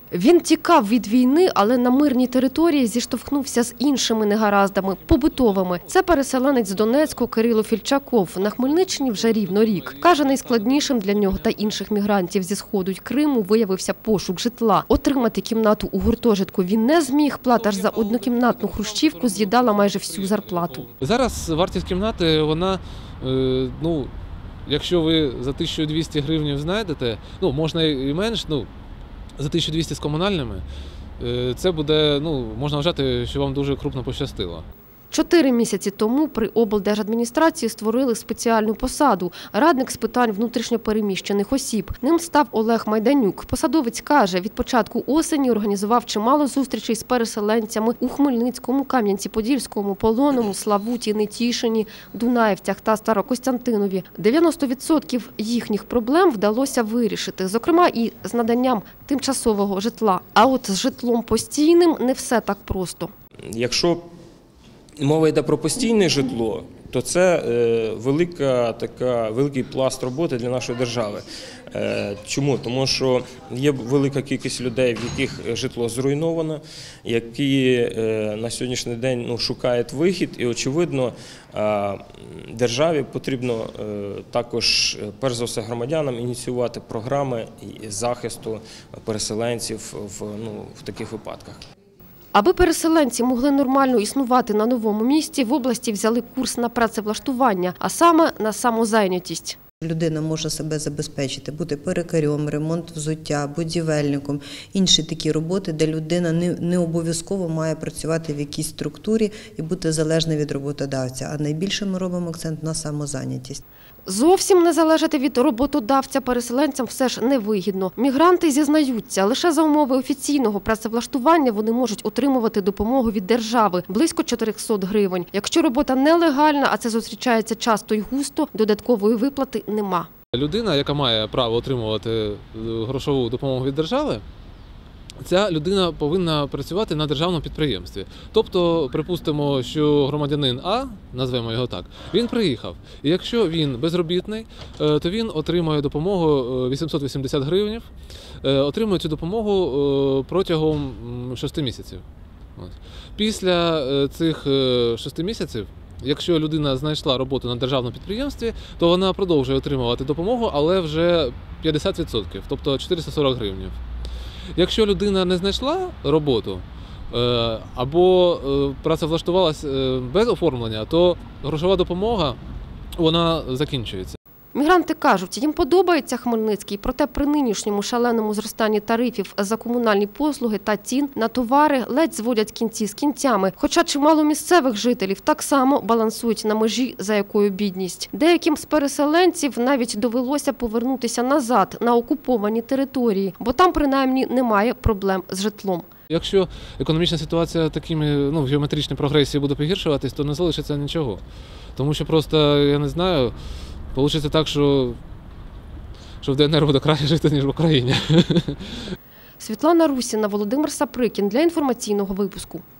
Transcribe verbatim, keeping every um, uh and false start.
Він тікав від війни, але на мирній території зіштовхнувся з іншими негараздами, побутовими. Це переселенець з Донецьку Кирило Фільчаков. На Хмельниччині вже рівно рік. Каже, найскладнішим для нього та інших мігрантів зі Сходу й Криму виявився пошук житла. Отримати кімнату у гуртожитку він не зміг. Плата ж за однокімнатну хрущівку з'їдала майже всю зарплату. Зараз вартість кімнати, вона, ну, якщо ви за тисячу двісті гривень знайдете, ну, можна і менш, ну, за тисячу двісті з комунальними, це буде, ну, можна вважати, що вам дуже крупно пощастило. Чотири місяці тому при облдержадміністрації створили спеціальну посаду – радник з питань внутрішньопереміщених осіб. Ним став Олег Майданюк. Посадовець каже, від початку осені організував чимало зустрічей з переселенцями у Хмельницькому, Кам'янці-Подільському, Полонному, Славуті, Нетішині, Дунаївцях та Старокостянтинові. дев'яносто відсотків їхніх проблем вдалося вирішити, зокрема і з наданням тимчасового житла. А от з житлом постійним не все так просто. Якщо мова йде про постійне житло, то це велика така, великий пласт роботи для нашої держави. Чому? Тому що є велика кількість людей, в яких житло зруйновано, які на сьогоднішній день ну, шукають вихід. І, очевидно, державі потрібно також, перш за все, громадянам ініціювати програми захисту переселенців в, ну, в таких випадках. Аби переселенці могли нормально існувати на новому місці, в області взяли курс на працевлаштування, а саме на самозайнятість. Людина може себе забезпечити, бути перукарем, ремонт взуття, будівельником, інші такі роботи, де людина не, не обов'язково має працювати в якійсь структурі і бути залежна від роботодавця. А найбільше ми робимо акцент на самозайнятість. Зовсім не залежати від роботодавця переселенцям все ж невигідно. Мігранти зізнаються, лише за умови офіційного працевлаштування вони можуть отримувати допомогу від держави – близько чотирьохсот гривень. Якщо робота нелегальна, а це зустрічається часто й густо, додаткової виплати нема. Людина, яка має право отримувати грошову допомогу від держави, ця людина повинна працювати на державному підприємстві. Тобто, припустимо, що громадянин А, назвемо його так, він приїхав. І якщо він безробітний, то він отримує допомогу вісімсот вісімдесят гривень, отримує цю допомогу протягом шести місяців. Після цих шести місяців, якщо людина знайшла роботу на державному підприємстві, то вона продовжує отримувати допомогу, але вже п'ятдесят відсотків, тобто чотириста сорок гривень. Якщо людина не знайшла роботу або працевлаштувалася без оформлення, то грошова допомога вона закінчується. Мігранти кажуть, їм подобається Хмельницький, проте при нинішньому шаленому зростанні тарифів за комунальні послуги та цін на товари ледь зводять кінці з кінцями. Хоча чимало місцевих жителів так само балансують на межі, за якою бідність. Деяким з переселенців навіть довелося повернутися назад на окуповані території, бо там принаймні немає проблем з житлом. Якщо економічна ситуація такими, ну, в геометричній прогресії буде погіршуватись, то не залишиться нічого. Тому що просто, я не знаю, вийде так, що, що в ДНР буде краще жити, ніж в Україні. Світлана Русіна, Володимир Саприкін для інформаційного випуску.